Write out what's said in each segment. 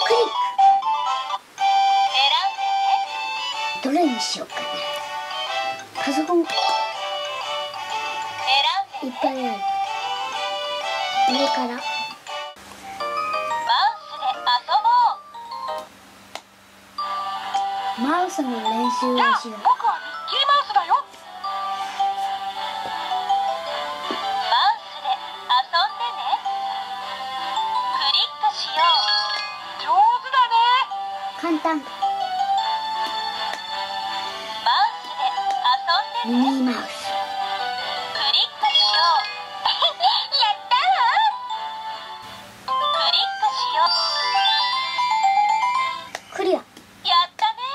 どれにしようかな。パソコンいっぱいある。上からマウスで遊ぼう。 マウスの練習をじゃあしよう。 僕はミッキーマウスだよ。マウスで遊んでね。クリックしよう。上手だね。 簡単。 マウスで遊んでね。 ミニーマウス。 クリックしよう。やったわ。クリックしよクリア。 う。やったね。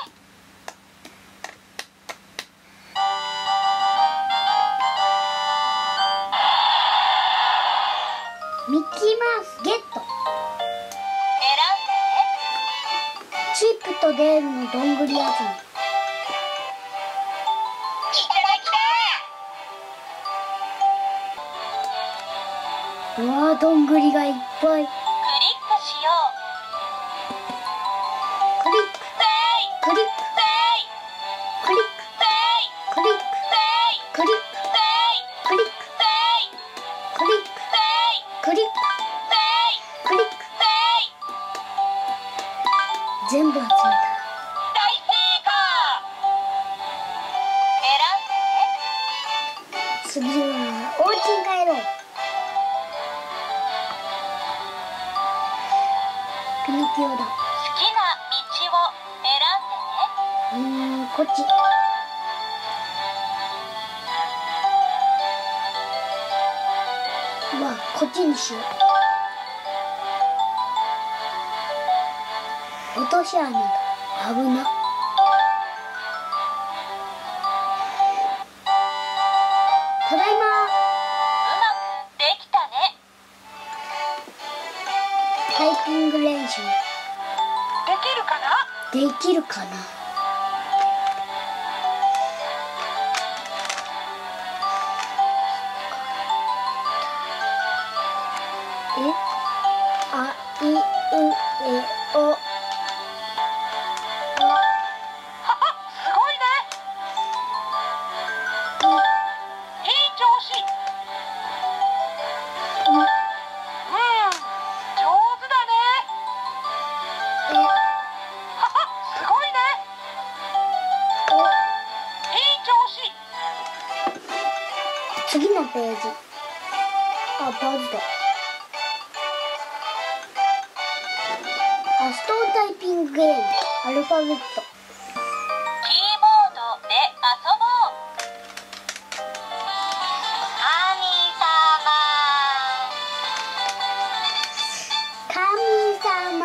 ミッキーマウスゲット。 選んでね。 チップとデールのどんぐり集め。 いただきだ。 うわー、どんぐりがいっぱい。 クリックしよう。 クリックせいクリックせいクリックせいクリックせいクリックせいクリックせいクリックせいクリックせいクリック。 せい。 全部集めた。 大成功。選んでね。 次はお家に帰ろう。ピノキオだ。 好きな道を選んでね。 こっち。うわ、こっちにしよう。落とし穴だ。危な。ただいま。 うまくできたね。 タイピング練習できるかな。 できるかな。あいうえお。 はは、すごいね。いい調子。上手だね。はは、すごいね。いい調子。 次のページ。あ、パウズだ。ファストタイピングゲーム。アルファベット。 キーボードで遊ぼう。神様。 神様。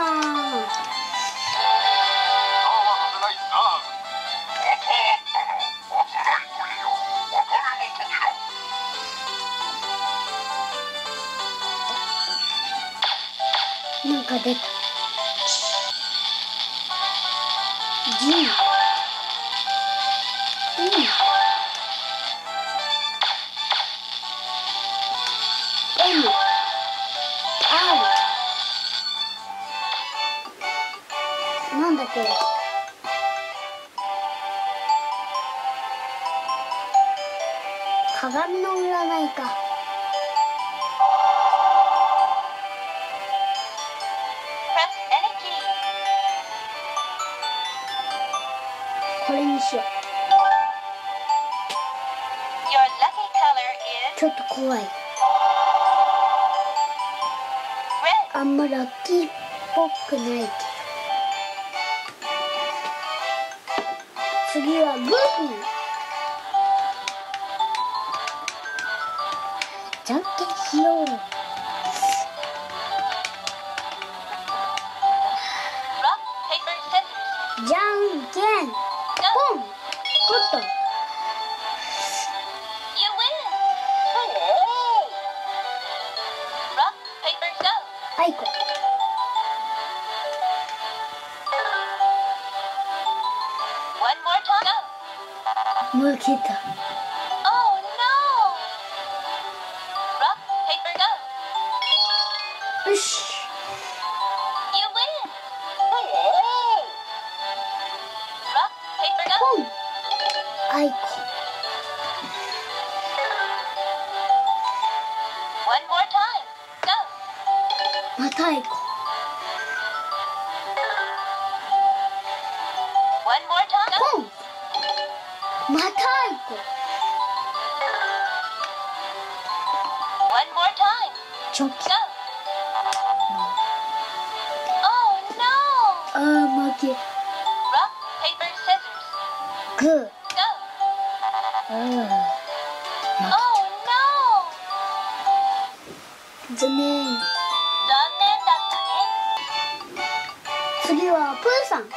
なんか出た。G。M。R。なんだこれ。鏡の占いか。これにしよう。ちょっと怖い。あんまラッキーっぽくないけど。次はグーフィー。じゃんけんしよう。じゃんけんポン。取った。あいこ。負けた。よし。 あー負け。 Rock, paper, scissors. グー。 Go. あ Oh ー no! 残念。 残念だったね。 次はプーさん。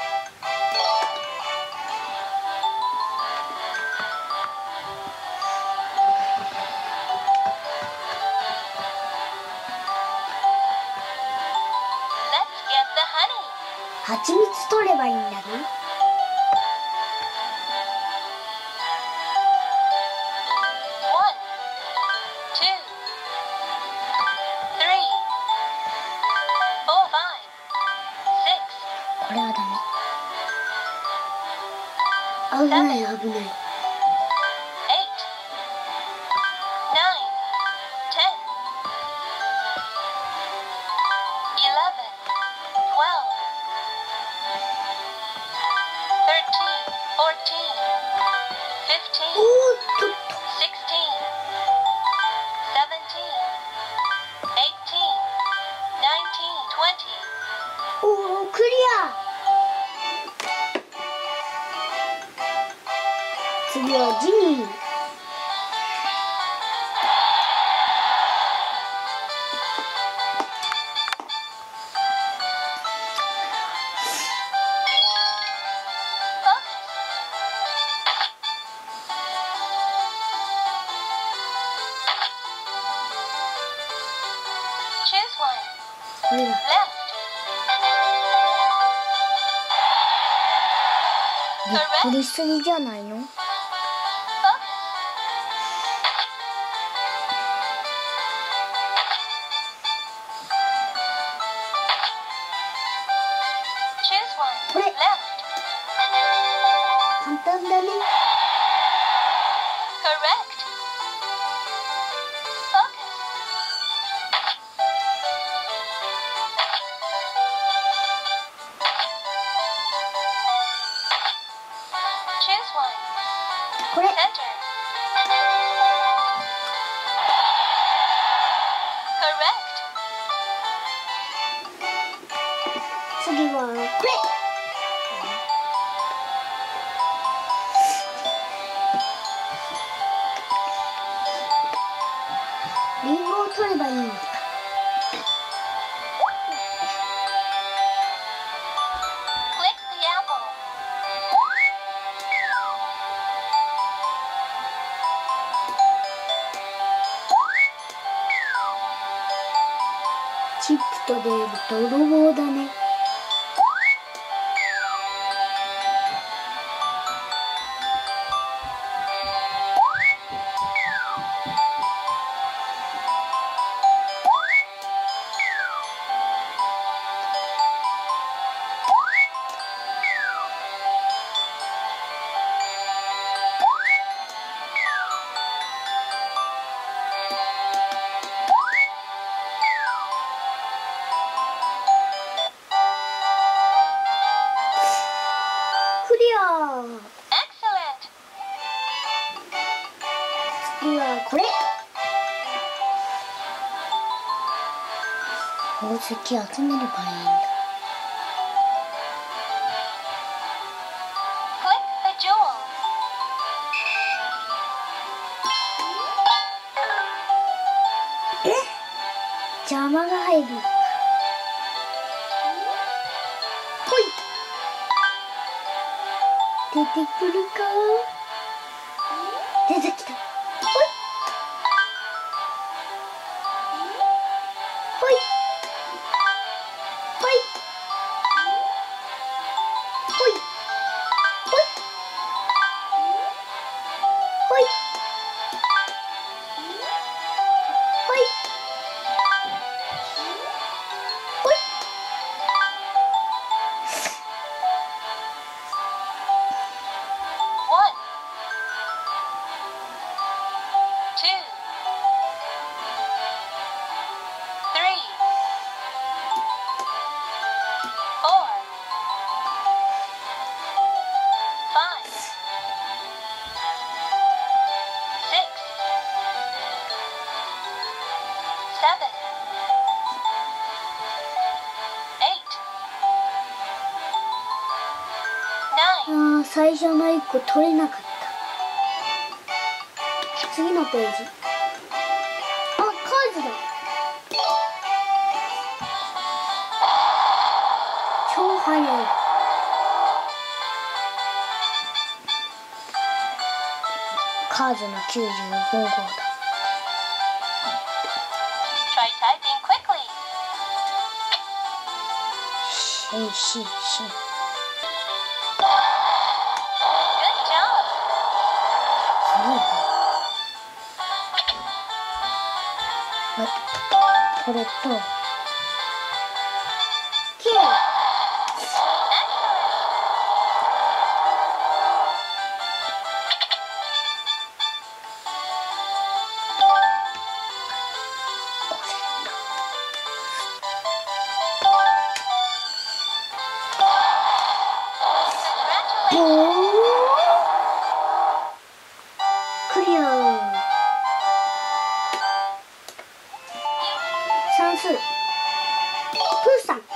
Let's get the honey. 蜂蜜取ればいいんだな。 One, two, three, four, five, six, これはダメ。危ない危ない。 eight, nine, 10, 11, 12, 13, 14, 15, おーっとっ 16, 17, 18, 19, 20. と。おークリア。次はジニー。 Choose one. これだ。 Left. びっくりしすぎじゃないの？ Focus. Choose one. これ Left. 簡単だね。 Correct. Focus. Choose one. これ Center. Correct. 次はこれ。リンゴを取ればいいんだ。 Click the apple. チップとデーブ泥棒だね。クリア。 Excellent. 次はこれ。宝石集めればいいんだ。 Click the jewel. え？邪魔が入る。ほい。出てくるか？出てきた。ほい。ほい。ほい。ほい。ほい。ほい。ほい。ほい。 One, 最初の1個取れなかった。次のページ。あ、カーズだ。超速い。カーズの95号だ。 Try typing quickly. シェイシェイシェイ。 Good job. すごいね。これと K。 おー、クリア。算数。プーさん。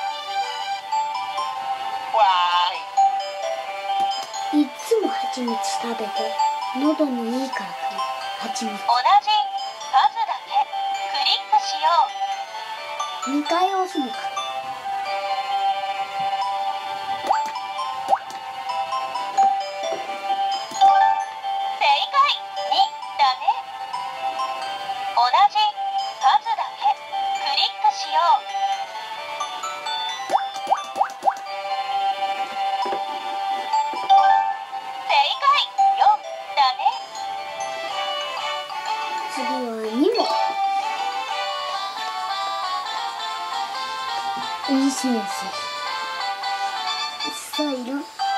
いつも蜂蜜食べて喉にいいからかな。蜂蜜同じ数だけクリックしよう。 2回押すのか。 正解2だね。同じ数だけクリックしよう。正解4だね。 次は2問。いい先生。さあ、いる。 計算問題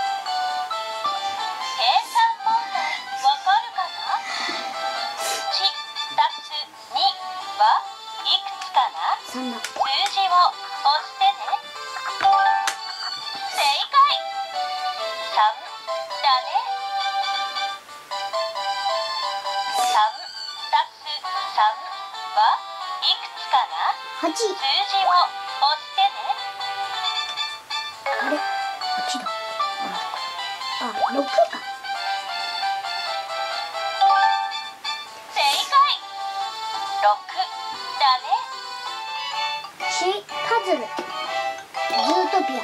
わかるかな？ 1 たす2はいくつかな？ 3だ。 数字を押してね。正解3だね。3たす3はいくつかな？ 8。 数字を押してね。 あれ、8だ。あ、6か。 正解6だね。 C、パズル。ズートピア。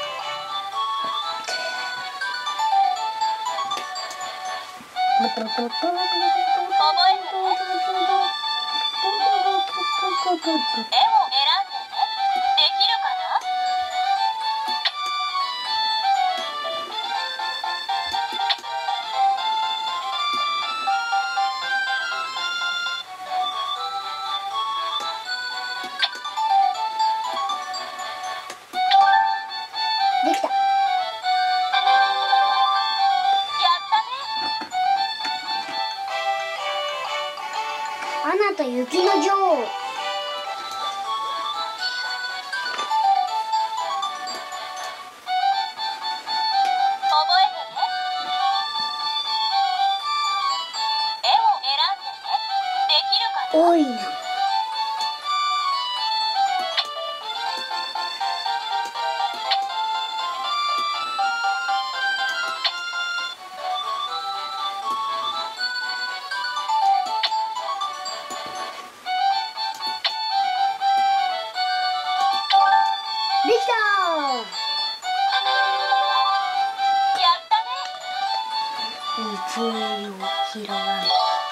覚えてね。絵を選んでね。できるかな？ できた。 やったね。 アナと雪の女王。 覚えてね。絵を選んでね。できるかな？ 多いな。できたやったね。 ー。勢いを広がる。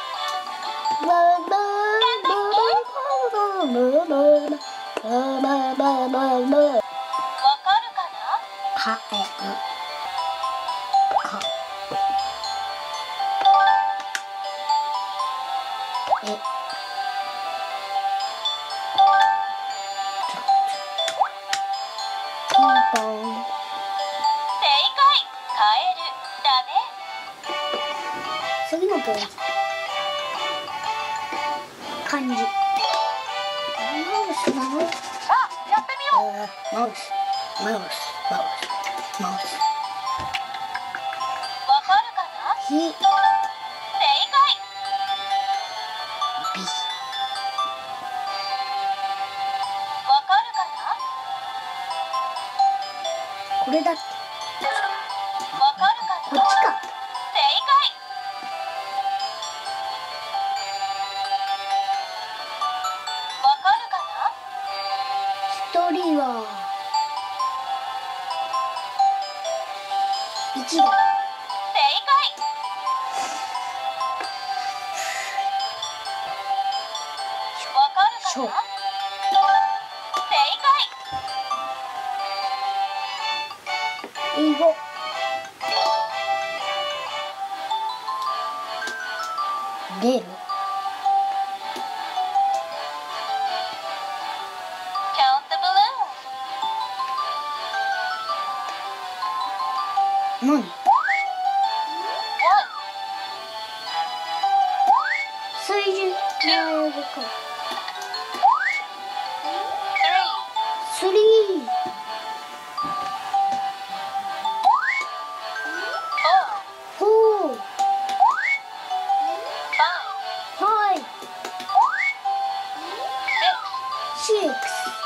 わかるかな？ かえる。か。え。ピンポン。 正解カエルだね。 次のページ。漢字。マウスマウス。 さあやってみよう。 マウスマウスマウスマウス。 わかるかな？ ひ。 正解び。 わかるかな？ これだっけ。 わかるかこっちな？ か。 正解。わかるかな？ 一人は1だ。 正解。わかるかな？正解。 英語。出る。 Count the balloons. 何？ 1, 数字の英語か。 3, 3。 4, 4。 5, 5。 6, 6。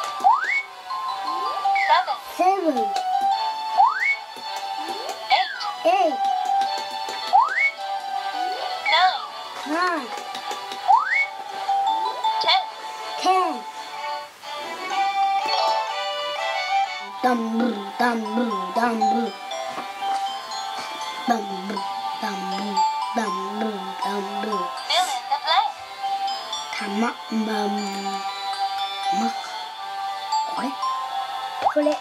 7, 7。 8, 8。 9, 9。 10. 10。ダンブルダンブルダンブルダンブルダンブルダンブルダンブル Fill in the blank. たままこれこれ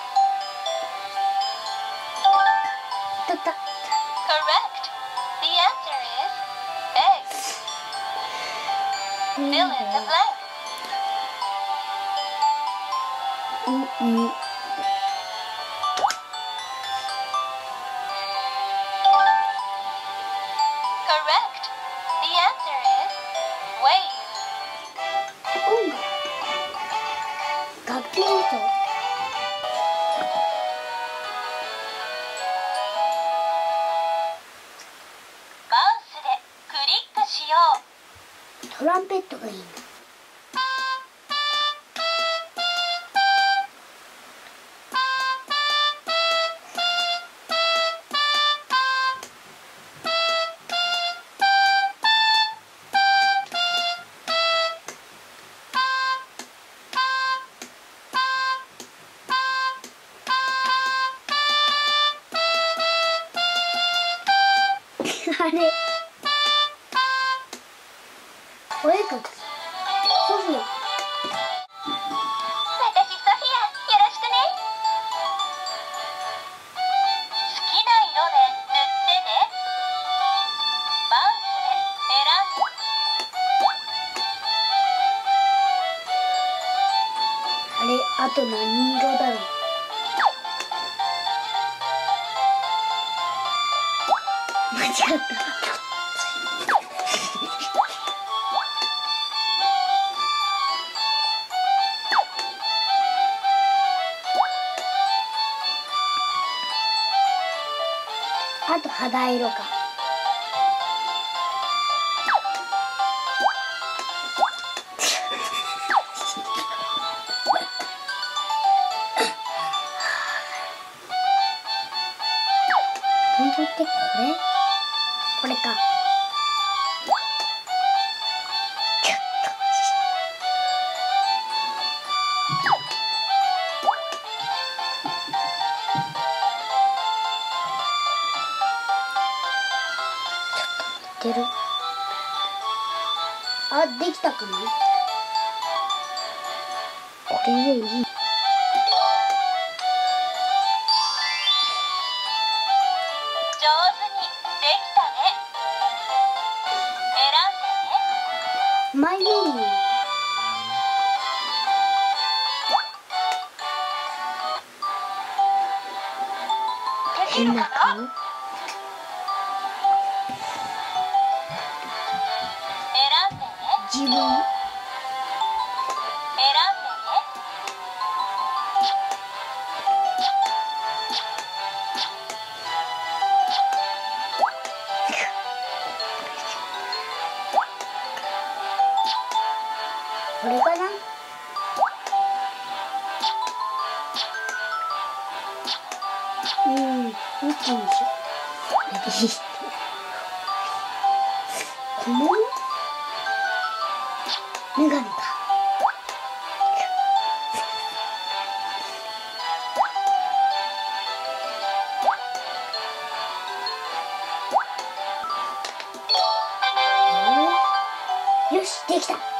たた Correct. The answer is eggs. Fill in the blank. うんうん Correct. The answer is wave. 音楽楽器演奏マウスでクリックしよう。 トランペットがいいな。あれお絵かきソフィア私ソフィア、よろしくね。好きな色で塗ってね。マウスで選んで。 あれあと何色だろう。間違ったあと肌色か。本当ってこれか。出る。あ、できたかな。これでいい。 上手にできたね。選んでね。 マイメニュー。 できるかな？ 顔。 選んでね。 自分。 選んでね。 これかな。 どっちにしよう。この女神か。よし、できた。